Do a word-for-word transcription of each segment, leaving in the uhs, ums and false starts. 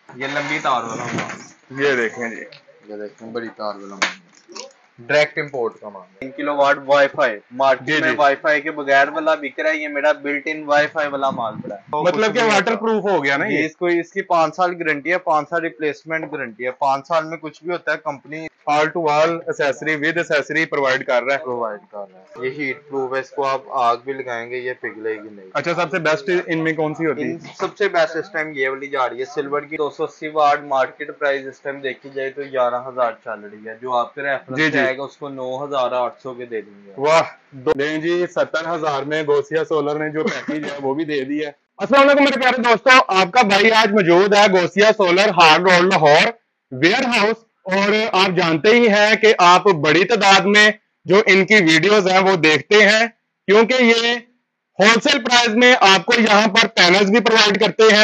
ये लंबी तार वाला माल। ये देखें जी, ये देखें बड़ी तार वाला माल, डायरेक्ट इंपोर्ट का माल। तीन किलो वाट वाईफाई मार्केट में वाईफाई के बगैर वाला बिक रहा है, ये मेरा बिल्ट इन वाईफाई वाला माल पड़ा है। तो मतलब कि वाटर प्रूफ हो गया ना ये? इसको इसकी पांच साल गारंटी है, पांच साल रिप्लेसमेंट गारंटी है। पांच साल में कुछ भी होता है company all to all accessory with accessory provide कर रहा है। प्रोवाइड कर रहा है। ये हीट प्रूफ है, इसको आप आग भी लगाएंगे ये पिघलेगी नहीं। अच्छा, सबसे बेस्ट इनमें कौन सी होती है? इन सबसे बेस्ट इस टाइम ये वाली जा रही है सिल्वर की, दो सौ अस्सी वाट। मार्केट प्राइस इस टाइम देखी जाए तो ग्यारह हजार चल रही है। जो आपके रेफरेंस से आएगा उसको नौ हजार आठ सौ के दे देंगे। वाह, दें जी, सत्तर हजार में गोसिया सोलर ने जो पैकेज है वो भी दे दिया है। अस्सलाम वालेकुम मेरे प्यारे दोस्तों, आपका भाई आज मौजूद है Ghausia solar Hall Road Lahore warehouse. और आप जानते ही हैं कि आप बड़ी तादाद में जो इनकी वीडियोस हैं वो देखते हैं, क्योंकि ये होलसेल प्राइस में आपको यहाँ पर पैनल्स भी प्रोवाइड करते हैं,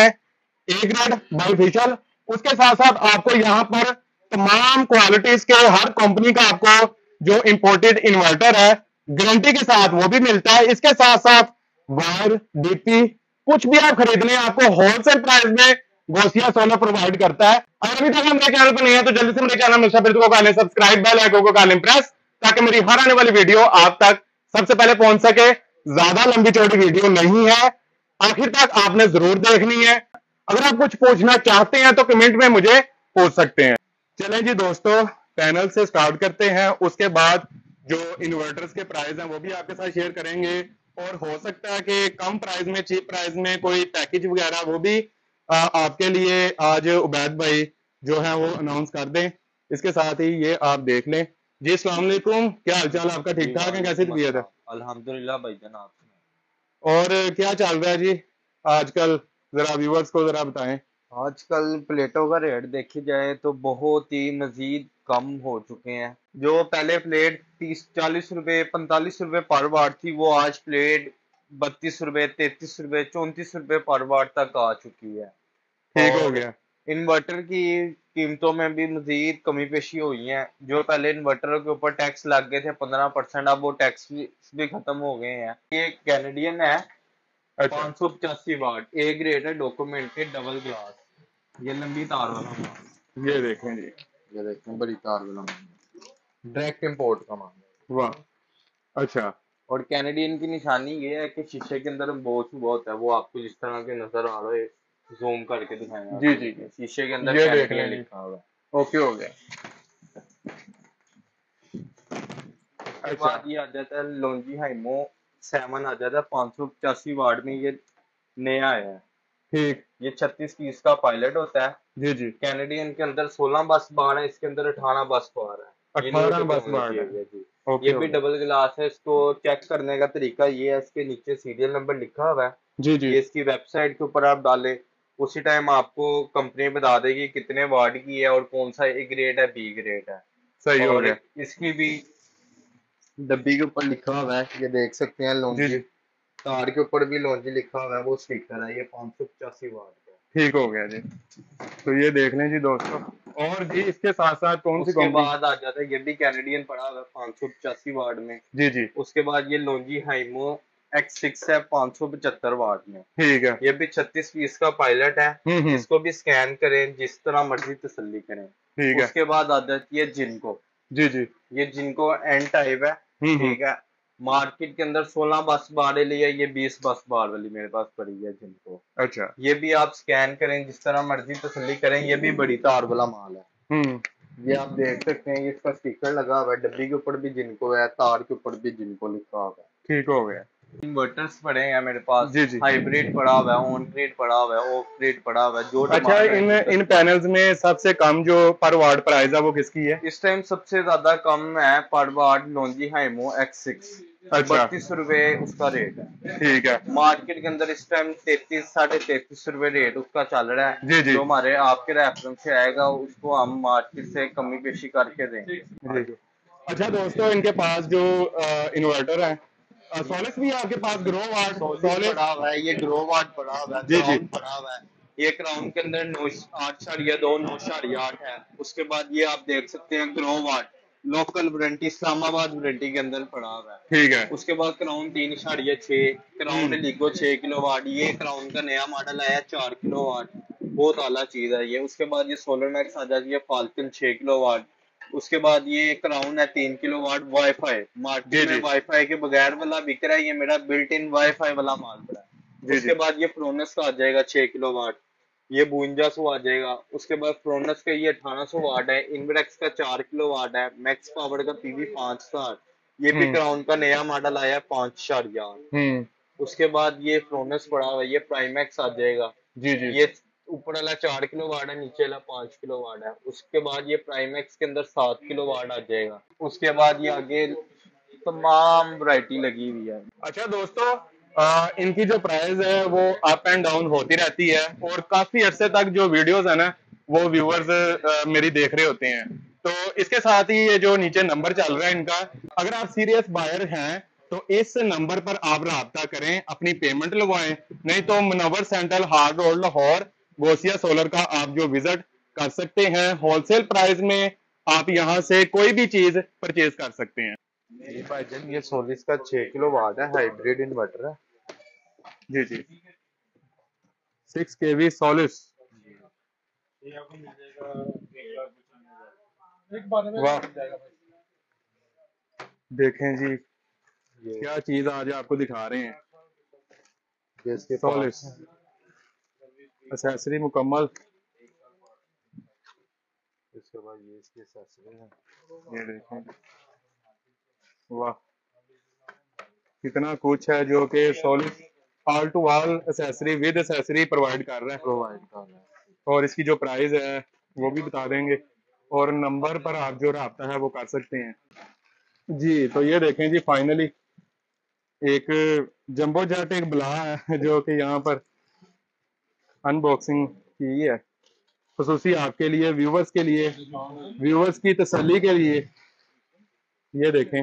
ए ग्रेड बाइफिशियल। उसके साथ साथ आपको यहाँ पर तमाम क्वालिटीज के हर कंपनी का आपको जो इंपोर्टेड इन्वर्टर है गारंटी के साथ वो भी मिलता है। इसके साथ साथ वायर, डीपी, कुछ भी आप खरीदने आपको होलसेल प्राइस में गोसिया सोलर प्रोवाइड करता है। अगर अभी तक मेरे चैनल पर नहीं है तो जल्दी से मेरे चैनल में सब्सक्राइब बेल आइकन को कर लें प्रेस, ताकि मेरी हर आने वाली वीडियो आप तक सबसे पहले पहुंच सके। ज्यादा लंबी चौड़ी वीडियो नहीं है, आखिर तक आपने जरूर देखनी है। अगर आप कुछ पूछना चाहते हैं तो कमेंट में मुझे पूछ सकते हैं। चलें जी दोस्तों, पैनल से स्टार्ट करते हैं, उसके बाद जो इन्वर्टर्स के प्राइस हैं वो भी आपके साथ शेयर करेंगे। और हो सकता है कि कम प्राइस में, चीप प्राइस में कोई पैकेज वगैरह वो भी आ, आपके लिए आज उबैद भाई जो है वो अनाउंस कर दें। इसके साथ ही ये आप देख लें जी। अस्सलाम वालेकुम, क्या हालचाल आपका? ठीक ठाक है? कैसी तबीयत है? अल्हम्दुलिल्लाह भाईजान। आप और क्या चल रहा है जी आजकल, जरा व्यूअर्स को जरा बताएं। आजकल प्लेटों का रेट देखी जाए तो बहुत ही मजीद कम हो चुके हैं। जो पहले प्लेट तीस चालीस रुपए पैंतालीस रुपए पर वाट थी, वो आज प्लेट बत्तीस रुपए तैतीस रुपए चौंतीस रुपए पर वाट तक आ चुकी है। ठीक हो गया। इन्वर्टर की कीमतों में भी मजीद कमी पेशी हुई है। जो पहले इन्वर्टर के ऊपर टैक्स लग गए थे पंद्रह परसेंट, अब वो टैक्स भी, भी खत्म हो गए हैं। ये कैनेडियन है, पाँच सौ पचासी वाट, ए ग्रेड है, डॉक्यूमेंटेड, डबल ग्लास। ये लंबी तार वाला माल। ये देखें जी, ये देखें बड़ी तार वाला माल, डायरेक्ट इंपोर्ट का माल। वाह, अच्छा। और कैनेडियन की निशानी ये है कि शीशे के अंदर बहुत बहुत है, वो आपको जिस तरह के नजर आ रहा है जूम करके दिखाएंगे। जी जी जी, शीशे के अंदर ये कैनेडियन लिखा हुआ है। ओके हो गया। उसके बाद ये आ जाता है लोंजी हाइमो सेवन, आ जाता है पाँच सौ पचासी वाट में, ये नया आया है। ठीक, ये छत्तीस पीस का पायलट होता है। जी जी। कैनेडियन के अंदर सोलह बस बार है, इसके अंदर अठारह बस बार है। अठारह बस बार है जी। ये भी डबल ग्लास है। इसको चेक करने का तरीका ये है, इसके नीचे सीरियल नंबर लिखा हुआ है। जी जी। ये इसकी वेबसाइट के ऊपर आप डालें, उसी टाइम आपको कंपनी बता देगी कितने वाट की है और कौन सा ए ग्रेड है, बी ग्रेड है। सही हो गया। इसकी भी डब्बी के ऊपर लिखा हुआ है, ये देख सकते हैं लॉन्जी। तार के ऊपर भी लॉन्जी लिखा हुआ है, वो स्टिकर है। ये पाँच सौ पचासी वाट का। ठीक हो गया जी। तो ये देख लें जी दोस्तों। और जी इसके साथ साथ कौन सी उसके बाद आ जाता है, ये भी कैनेडियन पड़ा हुआ है पाँच सौ पचासी वाट में। जी जी। उसके बाद ये लॉन्जी हाइमो एक्स सिक्स है पाँच सौ पचहत्तर वाट में। ठीक है। ये भी छत्तीस पीस का पायलट है। इसको भी स्कैन करें, जिस तरह मर्जी तसल्ली करें। ठीक है। उसके बाद आ जाती है जिनको। जी जी। ये जिनको एन टाइप है। ठीक है। मार्केट के अंदर सोलह बस बार लिया, ये बीस बस बार वाली मेरे पास पड़ी है जिनको। अच्छा। ये भी आप स्कैन करें, जिस तरह मर्जी तसल्ली करें। ये भी बड़ी तार वाला माल है। ये आप देख सकते हैं, इसका स्टिकर लगा हुआ है। डब्बी के ऊपर भी जिनको है, तार के ऊपर भी जिनको लिखा हुआ है। ठीक हो गया। इन्वर्टर्स पड़े हैं मेरे पास। जी जी। हाइब्रिड पड़ा हुआ है, ऑन ग्रिड पड़ा हुआ है, ऑफ ग्रिड पड़ा हुआ है। जो अच्छा, इन इन पैनल्स में सबसे कम जो पर वाट प्राइस है वो किसकी है? इस टाइम सबसे ज्यादा कम है पर वाट लॉन्जी हाइमो एक्स सिक्स। अच्छा। बत्तीस रुपए उसका रेट है। ठीक है। मार्केट के अंदर इस टाइम तैतीस साढ़े तैतीस रुपए रेट उसका चल रहा है। जी जी। जो हमारे आपके रेफरेंस से आएगा उसको हम मार्केट से कमी पेशी करके देंगे। अच्छा दोस्तों, इनके पास जो इन्वर्टर है सोलिस भी है आपके पास? ग्रो वाट सोलिस पड़ा हुआ है, ये ग्रो वाट पड़ा हुआ है, जी जी पड़ा हुआ है। ये क्राउन के अंदर नौ आठ साढ़िया दो नौ साढ़िया आठ है। उसके बाद ये आप देख सकते हैं Growatt, local warranty, Islamabad warranty के अंदर पड़ा हुआ है। ठीक है। उसके बाद क्राउन तीन साढ़िया छह, क्राउन लीगो छह किलो वाट। ये क्राउन का नया मॉडल आया चार किलो वाट। बहुत आला चीज है ये। उसके बाद ये सोलर मैक्स आ जाती है फाल्कन छह किलो वाट। उसके बाद ये क्राउन है तीन किलो वाट वाईफाई। जी मार्केट में जी वाईफाई के बगैर वाला बिक रहा है, ये मेरा बिल्ट इन वाईफाई वाला माल पड़ा है। जी जी उसके बाद ये फ्रोनस का आ जाएगा छह किलो वाट, ये बवंजा सौ आ जाएगा। उसके बाद फ्रोनस का ये अठारह सौ वाट है। इनवर्टेक्स का चार किलो वाट है। मैक्स पावर का पीवी पांच साठ, ये भी हम्म क्राउन का नया मॉडल आया है पांच शरिया। हम्म उसके बाद ये फ्रोनस पड़ा हुआ है, ये प्राइमैक्स आ जाएगा। जी जी ये ऊपर वाला चार किलो वाट है, नीचे वाला पांच किलो वाट है। उसके बाद ये प्राइमैक्स के अंदर सात किलो वाट आ जाएगा। उसके बाद ये आगे तमाम वैरायटी लगी हुई है। अच्छा दोस्तों, आ, इनकी जो प्राइस है वो अप एंड डाउन होती रहती है, और काफी अरसे तक जो वीडियोस है ना वो व्यूअर्स मेरी देख रहे होते हैं। तो इसके साथ ही ये जो नीचे नंबर चल रहा है इनका, अगर आप सीरियस बायर हैं तो इस नंबर पर आप राब्ता करें, अपनी पेमेंट लगवाएं। नहीं तो Munawar central Hall Road Lahore Ghausia solar का आप जो विजिट कर सकते हैं, होलसेल प्राइस में आप यहाँ से कोई भी चीज परचेज कर सकते हैं। ये भाईजान ये सोलिस का छह किलो वाट है, हाइब्रिड इन्वर्टर है। जी जी, सिक्स के वी सॉलिस। ये आपको मिल जाएगा एक लाख पचानवे हजार एक बार में वाह, मिल जाएगा भाई। देखें जी ये क्या चीज आज आपको दिखा रहे हैं। ये इसके सॉलिस पास है। एसेसरी मुकम्मल। इसके बाद ये इसकी एक्सेसरी है। ये देखें, वाह कितना कुछ है जो कि Solis all to all accessory with accessory provide कर रहा है। प्रोवाइड कर रहा है। और इसकी जो प्राइस है वो भी बता देंगे, और नंबर पर आप जो राब्ता है वो कर सकते हैं। जी तो ये देखें जी, फाइनली एक जंबो जेट एक बला है जो कि यहाँ पर अनबॉक्सिंग की है, खुसूसी आपके लिए, व्यूवर्स के लिए, व्यूवर्स की तसल्ली के लिए। ये देखें।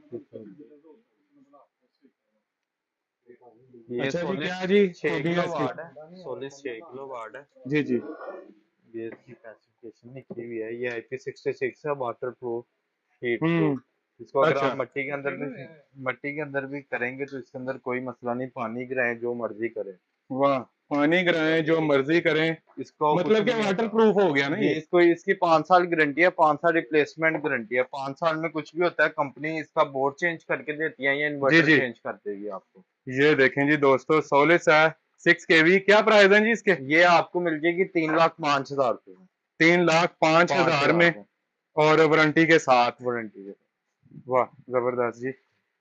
ये अच्छा जी, सोलिस क्या जी छह होगी किलो है इसकी? वाट है। सोलिस छह किलो वाट है। जी जी ये इसकी स्पेसिफिकेशन लिखी हुई है। ये आई पी सिक्सटी सिक्स है, waterproof, heat hmm. Proof. इसको अगर अच्छा, आप मिट्टी के अंदर भी मिट्टी के अंदर भी करेंगे तो इसके अंदर कोई मसला नहीं, पानी गिराएं जो मर्जी करें, वाह, पानी गिराएं जो मर्जी करें, इसको कुछ मतलब कि नहीं वाटर होता। प्रूफ हो गया ना जी, ये। इसको इसकी पाँच साल गारंटी है, पाँच साल रिप्लेसमेंट गारंटी है। पाँच साल में कुछ भी होता है कंपनी इसका बोर्ड चेंज करके देती है या जी इन्वर्टर जी, चेंज कर देगी आपको। ये देखें जी दोस्तों, सोलिस है सिक्स के वी। क्या प्राइस है जी इसके? ये आपको मिल जाएगी तीन लाख पाँच हजार रुपये में। तीन लाख पांच पाँच हजार हजार में, में और वारंटी के साथ। वारंटी है। वाह जबरदस्त जी।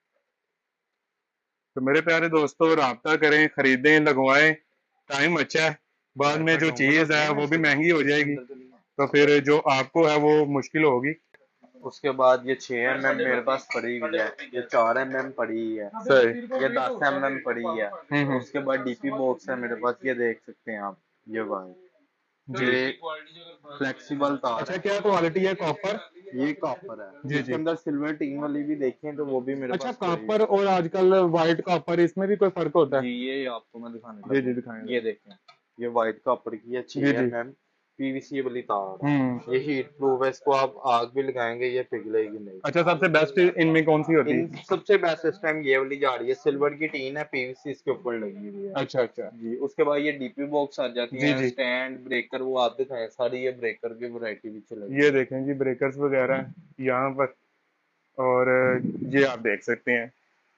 तो मेरे प्यारे दोस्तों, राब्ता करें, खरीदें, लगवाएं, टाइम अच्छा है। बाद में जो चीज है वो भी महंगी हो जाएगी, तो फिर जो आपको है वो मुश्किल होगी। उसके बाद ये छह एम एम मेरे पास पड़ी हुई है, ये चार एम एम पड़ी हुई है, सही। ये दस एम एम पड़ी हुई है। हम्म हम्म, उसके बाद डीपी बॉक्स है मेरे पास, ये देख सकते हैं आप। ये भाई जी। ये फ्लेक्सिबल तार अच्छा, है। क्या क्वालिटी है कॉपर? ये कॉपर है। जी इसके जी। अंदर सिल्वर टीन वाली भी देखें तो वो भी मेरे अच्छा, पास पड़ी हुई कॉपर और आजकल व्हाइट कॉपर, इसमें भी कोई फर्क होता है। है? जी ये आपको मैं दिखाने जी लगा जी, हूँ। दिखाएं ये जरा। देखें, ये व्हाइट कॉपर की है, जी छह जी। एम एम पीवीसी वाली तार है। हम्म। ये हीट प्रूफ है, इसको आप आग भी लगाएंगे ये पिघलेगी नहीं। अच्छा, सबसे बेस्ट इनमें कौन सी होती इन है? सबसे बेस्ट इस टाइम ये वाली जा रही है, सिल्वर की टीन है, पीवीसी इसके ऊपर लगी हुई है। अच्छा अच्छा। जी उसके बाद ये डीपी बॉक्स आ जाती जी हैं, जी, स्टैंड ब्रेकर वो आप दिखाएं सारी, ये ब्रेकर की वैरायटी भी चलेगी। ये देखें जी, ब्रेकर्स वगैरह यहाँ पर, और ये आप देख सकते हैं,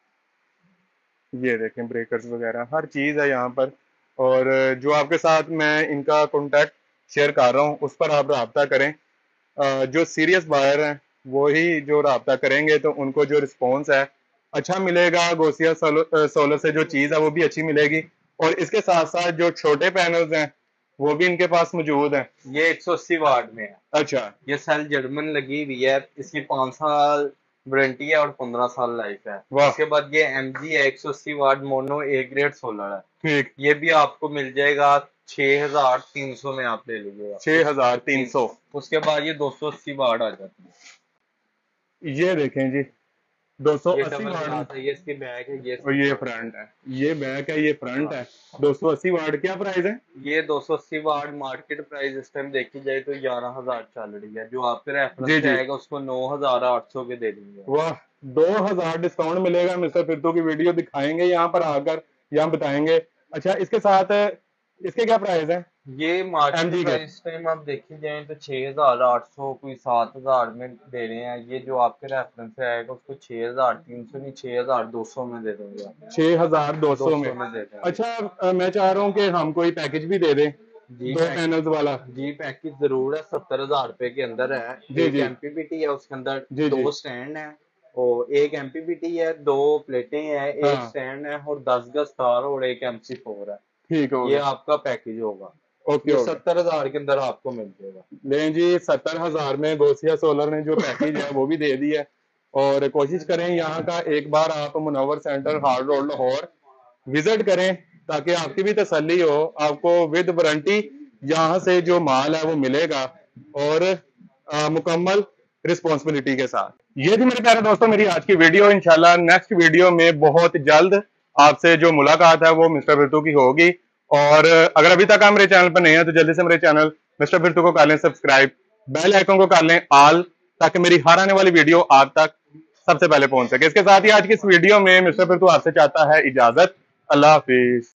ये देखें ब्रेकर्स वगैरह हर चीज़ है यहाँ पर। और जो आपके साथ मैं इनका कॉन्टैक्ट शेयर कर रहा हूँ उस पर आप राब्ता करें। अ, जो सीरियस बायर हैं वो ही जो राब्ता करेंगे तो उनको जो रिस्पॉन्स है अच्छा मिलेगा, गोसिया सोलर सोलर से जो चीज़ है वो भी अच्छी मिलेगी। और इसके साथ साथ जो छोटे पैनल्स हैं वो भी इनके पास मौजूद हैं। ये एक सौ अस्सी वाट में है। अच्छा। ये सेल जर्मन लगी हुई है, इसकी पाँच साल वारंटी है और पंद्रह साल लाइफ है। वाह, उसके बाद ये एम जी है, एक सौ अस्सी watt mono A grade solar है। ठीक। ये भी आपको मिल जाएगा छह हजार तीन सौ में, आप ले लीजिएगा। छः हजार तीन तीन सौ उसके बाद ये दो सौ अस्सी वाट आ जाती है। ये देखें जी, दो सौ ये अस्सी डबल वाट ग्लास है, ये इसकी बैक है, ये और इसकी ये front फ्रंट है, ये बैक है, ये फ्रंट है। दो सौ अस्सी वाट क्या प्राइस है? है। ये दो सौ अस्सी वाट मार्केट प्राइस इस टाइम देखी जाए तो ग्यारह हजार चल रही है। जो आपके रेफरेंस जी पे जी। आएगा उसको नौ हजार आठ सौ के दे देंगे। वाह, दो हजार डिस्काउंट मिलेगा। मिस्टर फिरतू की वीडियो दिखाएंगे यहाँ पर आकर, यहाँ बताएंगे। अच्छा, इसके साथ इसके क्या प्राइस है? ये मार्केट एमजी के प्राइस टाइम आप देखी जाए तो छह हजार आठ सौ कोई सात हजार में दे रहे हैं। ये जो आपके रेफरेंस से आएगा उसको छह हजार तीन सौ नहीं छह हजार दो सौ में दे देंगे आप। छह हजार दो दो सौ में? सौ में दे देंगे। अच्छा, अ, मैं चाह रहा हूँ कि हम कोई पैकेज भी दे दें, जी दो पैनल्स वाला। जी पैकेज जरूर है, सत्तर हजार रुपए के अंदर है। जी एक जी एमपीपीटी है, उसके अंदर जी जी। दो स्टैंड है और एक एमपीपीटी है, दो प्लेटें हैं, एक हाँ स्टैंड है और दस गज तार और एक एमसी फोर है। ठीक हो ये गया। आपका पैकेज होगा। ओके ये हो गया। सत्तर हजार के अंदर आपको मिल जाएगा। लें जी, सत्तर हजार में गोसिया सोलर ने जो पैकेज है वो भी दे दिया है। और कोशिश करें यहाँ का एक बार आप Munawar centre Hall Road Lahore visit करें, ताकि आपकी भी तसल्ली हो। आपको विद वारंटी यहाँ से जो माल है वो मिलेगा, और आ, मुकम्मल रिस्पॉन्सिबिलिटी के साथ। ये थी मेरे प्यारे दोस्तों मेरी आज की वीडियो। इंशाल्लाह नेक्स्ट वीडियो में बहुत जल्द आपसे जो मुलाकात है वो मिस्टर बिरतू की होगी। और अगर अभी तक आप मेरे चैनल पर नहीं है तो जल्दी से मेरे चैनल मिस्टर बिरतू को कर लें सब्सक्राइब, बेल आइकन को कर लें ऑल, ताकि मेरी हर आने वाली वीडियो आप तक सबसे पहले पहुंच सके। इसके साथ ही आज की इस वीडियो में मिस्टर बिरतू आपसे चाहता है इजाजत। अल्लाह हाफिज।